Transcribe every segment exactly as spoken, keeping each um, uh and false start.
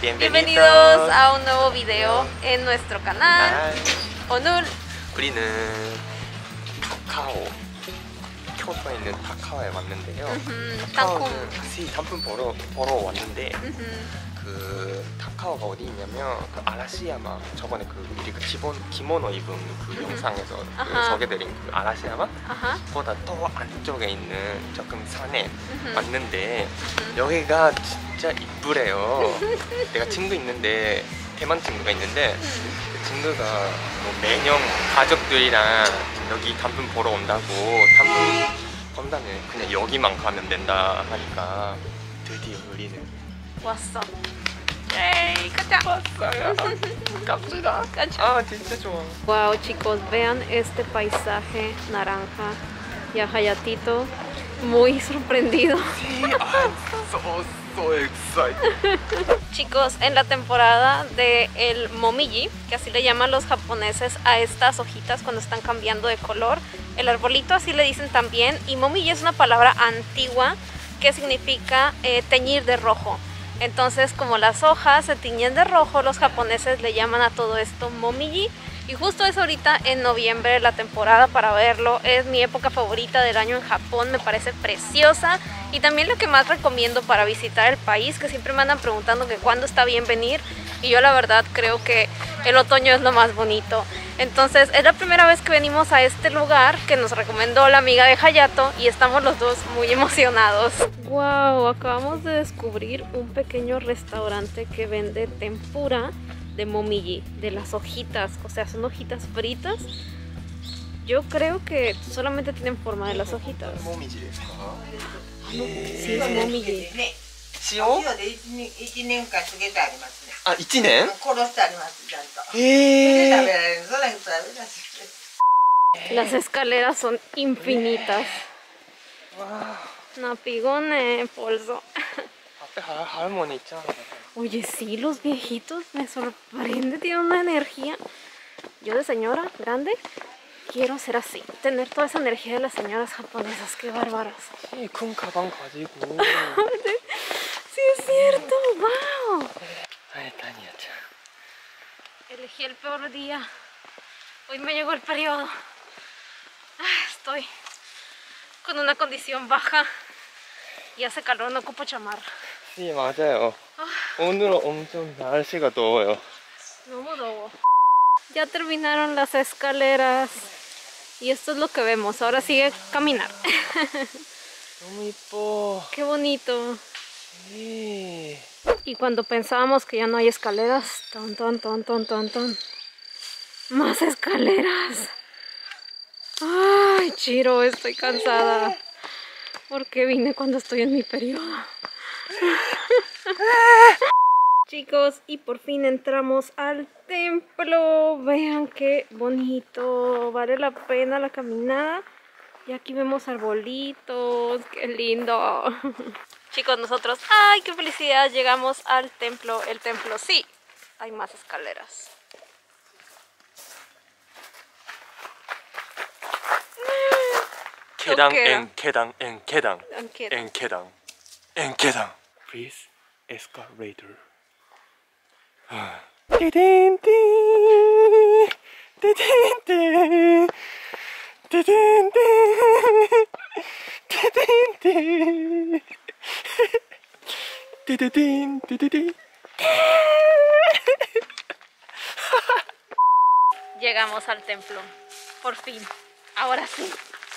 Bienvenidos. Bienvenidos a un nuevo video en nuestro canal. 오늘 우리는 타카오, 교토에 있는 타카오에 왔는데요. 타카오는 다시 단품 보러 보러 왔는데 그 타카오가 어디 있냐면 그 아라시야마, 저번에 그 우리 그 기본 기모노 입은 그 영상에서 그 소개드린 그 아라시야마보다 또 안쪽에 있는 조금 산에 왔는데 여기가 진짜 이쁘래요. 내가 친구 있는데 대만 친구가 있는데 그 친구가 뭐 매년 가족들이랑 여기 단품 보러 온다고, 단품 본다면 그냥 여기만 가면 된다 하니까 드디어 우리는 왔어. ¡Yay! ¡Cacha! 왔어요. 갑시다. 아 진짜 좋아. Wow, chicos, vean este paisaje naranja y a Hayatito muy sorprendido. Sí, I'm so, so excited. Chicos, en la temporada de el momiji, que así le llaman los japoneses a estas hojitas cuando están cambiando de color, el arbolito así le dicen también, y momiji es una palabra antigua que significa eh, teñir de rojo. Entonces, como las hojas se tiñen de rojo, los japoneses le llaman a todo esto momiji. Y justo es ahorita en noviembre la temporada para verlo. Es mi época favorita del año en Japón, me parece preciosa. Y también lo que más recomiendo para visitar el país, que siempre me andan preguntando que cuándo está bien venir. Y yo la verdad creo que el otoño es lo más bonito. Entonces es la primera vez que venimos a este lugar que nos recomendó la amiga de Hayato y estamos los dos muy emocionados. Wow, acabamos de descubrir un pequeño restaurante que vende tempura de momiji, de las hojitas, o sea, son hojitas fritas. Yo creo que solamente tienen forma de las hojitas. momiji desu ka? Sí, es momiji. 塩？ 塩で一年間漬けてありますね。 あ、一年？ 殺してあります、ちゃんと。 へえ。 で食べられる、それ食べられる。 Las escaleras son infinitas. No pigone, polso. 앞에 할, 할머니 있잖아. Oye, sí, los viejitos me sorprende, tienen una energía. Yo de señora grande quiero ser así, tener toda esa energía de las señoras japonesas, qué bárbaras. 이 큰 가방 가지고. Sí, es cierto, wow. Ay, Tania. Elegí el peor día. Hoy me llegó el periodo. Estoy con una condición baja y hace calor, no ocupo chamarra. Sí, 맞아요. 오늘은 엄청 날씨가 더워요. 너무 더워. Ya terminaron las escaleras y esto es lo que vemos. Ahora sigue caminar. 너무 이뻐. Qué bonito. Sí. Y cuando pensábamos que ya no hay escaleras, ton, ton, ton, ton, ton, ton. Más escaleras. Ay, Chiro, estoy cansada. ¿Por qué vine cuando estoy en mi periodo? Chicos, y por fin entramos al templo. Vean qué bonito. Vale la pena la caminada. Y aquí vemos arbolitos. Qué lindo. Chicos, nosotros, ¡ay, qué felicidad! Llegamos al templo. El templo, sí, hay más escaleras. 계단, 어깨야. 엔 계단, 엔 계단, 엔 계단. 엔 계단, 엔 계단. Please, escalator. 띠딘띠, 띠딘띠, 띠딘띠, 띠딘띠. 띠디딘, 띠디딘. Llegamos al templo, por fin, ahora sí.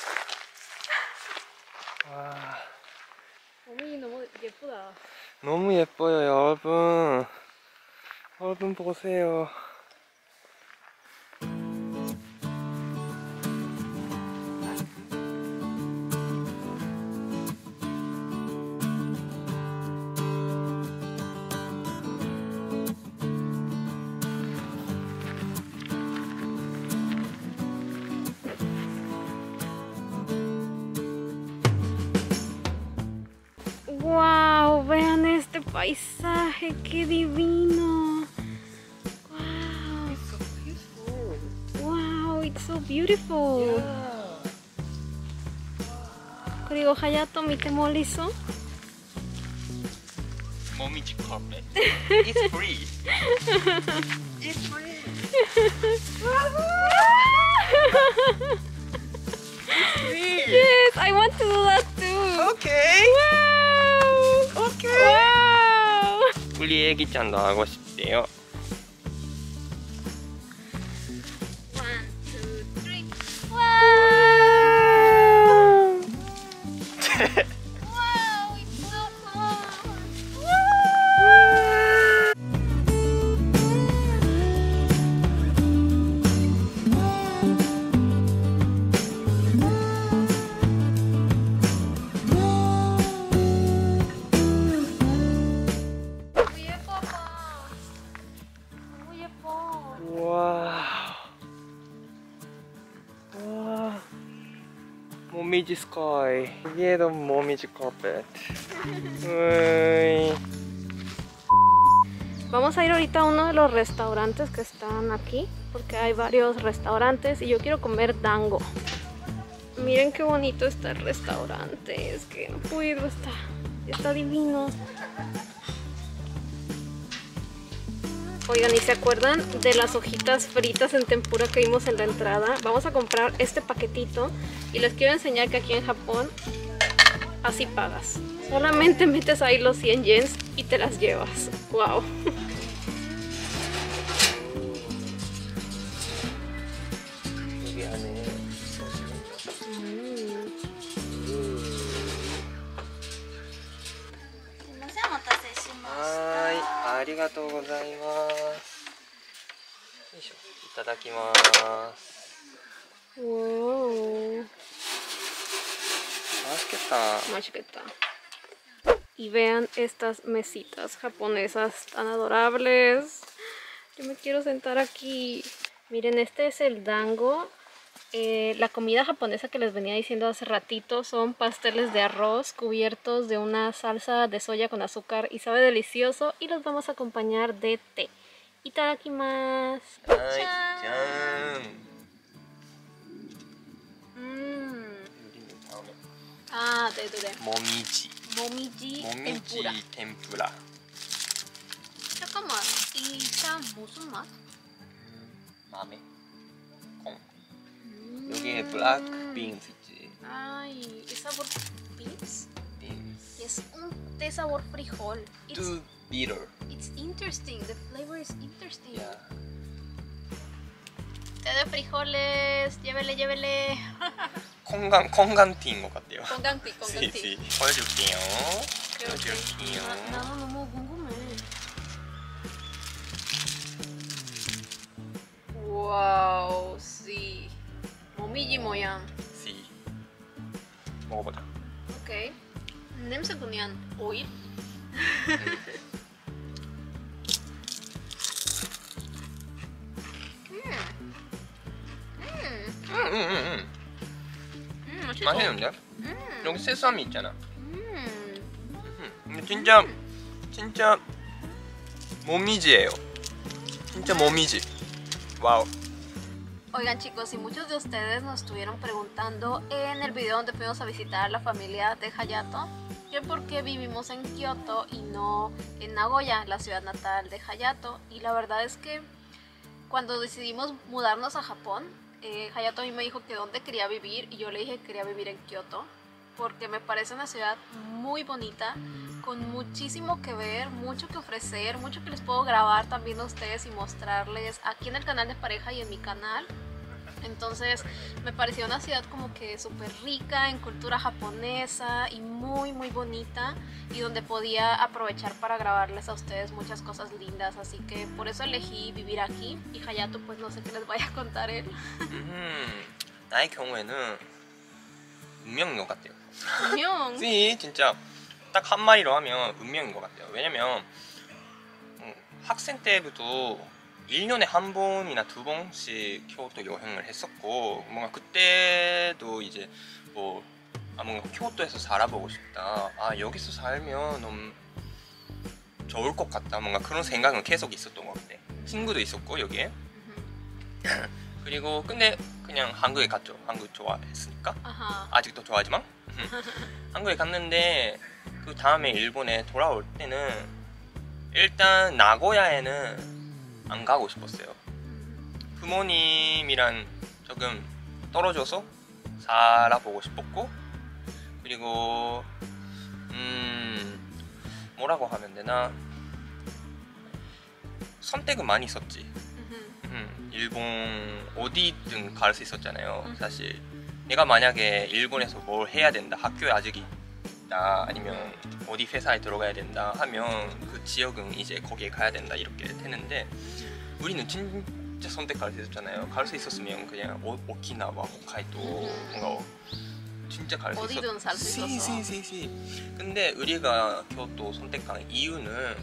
와, 어머니 너무 예쁘다. 너무 예뻐요, 여러분. 여러분 보세요. Wow, vean este paisaje, qué divino. Wow, it's so beautiful. 그리고 하야토 밑에 멀리서 Momiji carpet. It's free. It's free. Yes, I want to do that too. Okay. Wow. Okay. Wow. 우리 애기짱도 하고 싶대요. One, two, three. Wow. Wow, it's so fun. 너무 예뻐. 너무 예뻐. 와. 와. 모미지 스카이. 여기에도 모미지 카펫. 으이. Vamos a ir ahorita a uno de los restaurantes que están aquí, porque hay varios restaurantes y yo quiero comer dango. Miren qué bonito está el restaurante, es que no puedo, está, está divino. Oigan, ¿y se acuerdan de las hojitas fritas en tempura que vimos en la entrada? Vamos a comprar este paquetito y les quiero enseñar que aquí en Japón así pagas. Solamente metes ahí los cien yens y te las llevas. ¡Wow! 여기 안에はい、ありがとうございます。よいしょ、いただきます。 ¡Wow! 맛있겠다. Mashiketa. Y vean estas mesitas japonesas tan adorables. Yo me quiero sentar aquí. Miren, este es el dango. Eh, la comida japonesa que les venía diciendo hace ratito son pasteles de arroz cubiertos de una salsa de soya con azúcar y sabe delicioso, y los vamos a acompañar de té. Itadakimasu. Ay, 짠. Mmm. Ah, de, de, de. 모미지. 모미지 tempura. 모미지 템푸라. 잠깐만, 이게 무슨 맛? 마메. 콩. 여기에 블랙 빈스 있지. Ay, ¿es sabor beans? 빈스. Es un té sabor frijol. It's, Too bitter. it's interesting, the flavor is interesting. Yeah. Té de frijoles, llévele, llévele. 콩간 콩간티인 것 같아요. Conganti, Sí, conganti. sí. 보여줄게요. Creo que 보여줄게요. na- nada 너무 궁금해. Wow, sí. 모미지 모양. Sí. 먹어보자. 오케이. 냄새 그냥 오일. 응응응. 음, 맛있어. 맛있는데? 음. 여기 세사미 있잖아. 음. 음, 근데 진짜 진짜 모미지예요. 진짜 모미지. 와우. Oigan chicos, y muchos de ustedes nos estuvieron preguntando en el video donde fuimos a visitar a la familia de Hayato que por qué vivimos en Kioto y no en Nagoya, la ciudad natal de Hayato. Y la verdad es que cuando decidimos mudarnos a Japón, eh, Hayato a mí me dijo que dónde quería vivir y yo le dije que quería vivir en Kioto porque me parece una ciudad muy bonita, con muchísimo que ver, mucho que ofrecer, mucho que les puedo grabar también a ustedes y mostrarles aquí en el canal de pareja y en mi canal. Entonces me pareció una ciudad como que súper rica en cultura japonesa y muy muy bonita, y donde podía aprovechar para grabarles a ustedes muchas cosas lindas, así que por eso elegí vivir aquí. Y Hayato pues no sé qué les vaya a contar él. 음, 나의 경우에는 운명인 것 같아요. 운명. 네, 진짜 딱 한마디로 하면 운명인 것 같아요. 왜냐면 음, 학생 때부터 일 년에 한 번이나 두 번씩 교토 여행을 했었고, 뭔가 그때도 이제 뭐 아, 뭔가 교토에서 살아보고 싶다, 아 여기서 살면 너무 좋을 것 같다, 뭔가 그런 생각은 계속 있었던 것 같아. 친구도 있었고 여기에. 그리고 근데 그냥 한국에 갔죠. 한국 좋아했으니까. 아하. 아직도 좋아하지만 한국에 갔는데 그 다음에 일본에 돌아올 때는 일단 나고야에는 안 가고 싶었어요. 부모님이랑 조금 떨어져서 살아보고 싶었고, 그리고 음 뭐라고 하면 되나, 선택은 많이 있었지. 음, 일본 어디든 갈 수 있었잖아요. 사실 내가 만약에 일본에서 뭘 해야 된다, 학교에 아직 있다, 아니면 어디 회사에 들어가야 된다 하면 그 지역은 이제 거기에 가야 된다 이렇게 되는데, 우리는 진짜 선택할 수 있었잖아요. 갈 수 있었으면 그냥 오, 오키나와, 홋카이도 뭔가 진짜 갈 수 있었. 어디든 살 수 있었어. 시시시시. 근데 우리가 교토 선택한 이유는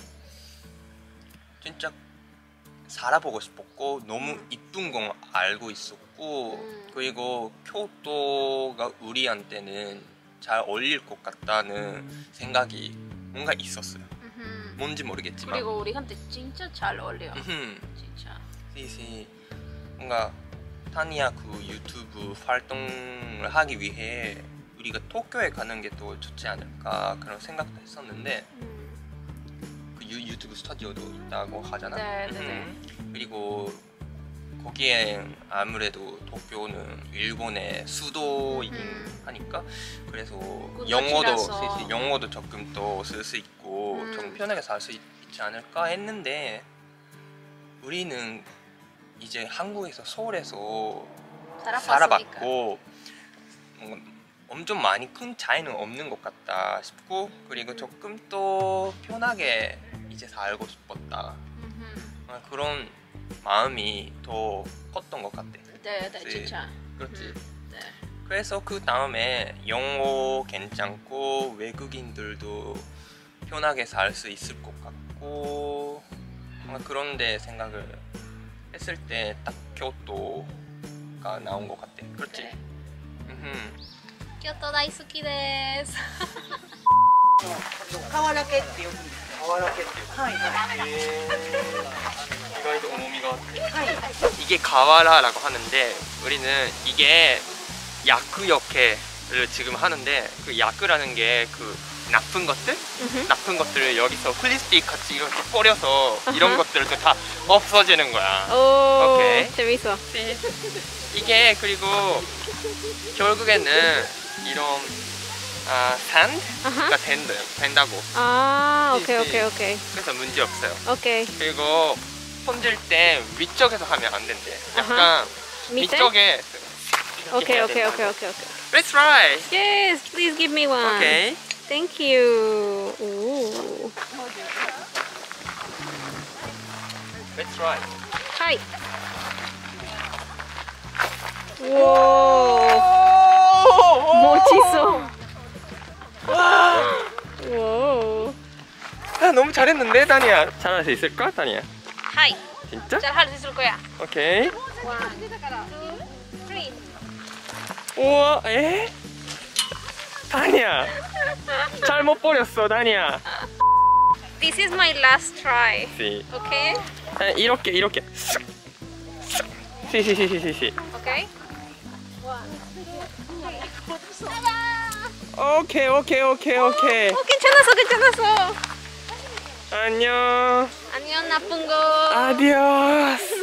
진짜 살아보고 싶었고, 너무 이쁜 건 알고 있었고, 음. 그리고 교토가 우리한테는 잘 어울릴 것 같다는 생각이 뭔가 있었어요. 음흠. 뭔지 모르겠지만. 그리고 우리한테 진짜 잘 어울려. 음흠. 진짜. 시시. 뭔가 타니야 그 유튜브 활동을 하기 위해 우리가 도쿄에 가는 게 또 좋지 않을까 그런 생각도 했었는데, 음. 그 유, 유튜브 스튜디오도 있다고 하잖아. 네, 네, 음. 그리고 거기에 아무래도 도쿄는 일본의 수도이긴 음. 하니까, 그래서 그 영어도 도시라서. 시시, 영어도 조금 더 쓸 수 있고 음. 조금 편하게 살 수 있지 않을까 했는데, 우리는 이제 한국에서 서울에서 살아봤으니까. 살아봤고 뭔가 엄청 많이 큰 차이는 없는 것 같다 싶고, 그리고 조금 더 편하게 이제 살고 싶었다. 음흠. 아, 그런 마음이 더 컸던 것 같아. 네, 네, 그치? 진짜. 그렇지. 네. 그래서 그 다음에 영어 괜찮고 외국인들도 편하게 살 수 있을 것 같고, 뭔가 그런데 생각을 했을 때 딱 교토가 나온 것 같아. 그렇지? 네. 음흠. 교토 다이스키 데스. 瓦だけってよく言う。 はいはい 이거에도 오모미가 はい。 이게 가와라라고 하는데, 우리는 이게 야크 역해를 지금 하는데, 그 야크라는 게 그 나쁜 것들? 음흠. 나쁜 것들을 여기서 플리스틱 같이 이렇게 뿌려서 이런 아하. 것들도 다 없어지는 거야. 오, 오케이. 재밌어. 이게 그리고 결국에는 이런 아, 산드가 된다, 된다고. 아, 오케이, 그치. 오케이, 오케이. 그래서 문제 없어요. 오케이. 그리고 손질 때 위쪽에서 하면 안 된대. 약간 아하. 밑에? 위쪽에 이렇게 오케이, 해야 오케이, 된다고. 오케이, 오케이, 오케이. Let's try. Yes, please give me one. Okay. Thank you. Ooh. Let's try. Hi. Wow. 멋있어. wow. 아, 너무 잘했는데, 다니야. 잘할 수 있을까, 다니야? Hi. 진짜? 잘할 수 있을 거야. 오케이. One, two, three. 우와, 에? 다니야. 잘못 버렸어, 다니야. This is my last try. 시. Okay? 아, 이렇게, 이렇게. 시시시시시. Okay? 오케이, 오케이, 오케이, 오케이. 어, 괜찮았어, 괜찮았어. 안녕. 안녕, 나쁜 거. 아디오스.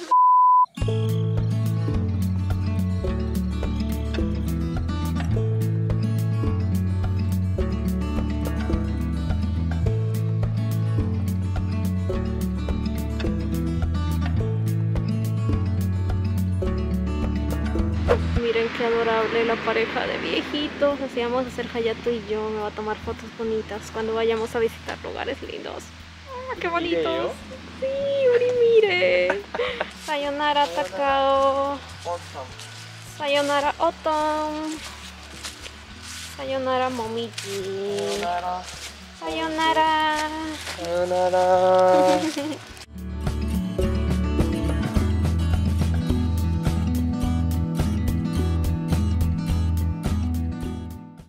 Miren qué adorable la pareja de viejitos. Así vamos a hacer Hayato y yo. Me va a tomar fotos bonitas cuando vayamos a visitar lugares lindos. ¡Ah, qué bonitos! Sí, Uri, mire. Sayonara Takao. Sayonara Otom. Sayonara Momiji. Sayonara. sayonara.